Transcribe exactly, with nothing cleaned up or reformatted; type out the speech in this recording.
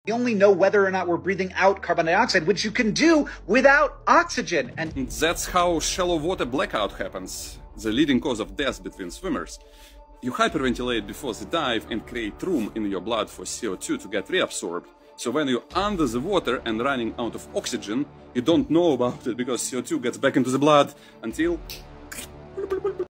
We only know whether or not we're breathing out carbon dioxide, which you can do without oxygen. And that's how shallow water blackout happens, the leading cause of death between swimmers. You hyperventilate before the dive and create room in your blood for C O two to get reabsorbed. So when you're under the water and running out of oxygen, you don't know about it because C O two gets back into the blood until